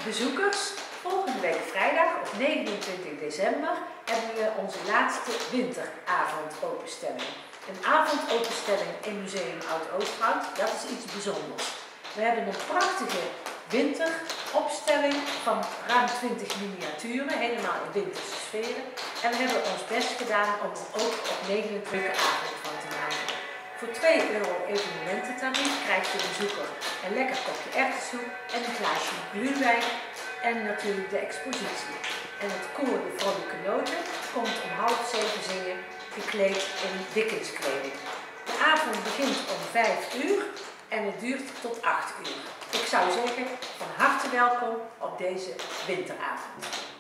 bezoekers, volgende week vrijdag op 29 december hebben we onze laatste winteravondopenstelling. Een avondopenstelling in Museum Oud-Oosterhout, dat is iets bijzonders. We hebben een prachtige winteropstelling van ruim 20 miniaturen, helemaal in winterse sferen. En we hebben ons best gedaan om er ook op 29 avond van te maken. Voor €2 evenemententarief krijgt de bezoeker een lekker kopje erwtensoep en een glaasje glühwein en natuurlijk de expositie. En het koor De Vrolijke Noten komt om 6:30 zingen, gekleed in Dickenskleding. De avond begint om 5 uur en het duurt tot 8 uur. Ik zou zeggen, van harte welkom op deze winteravond.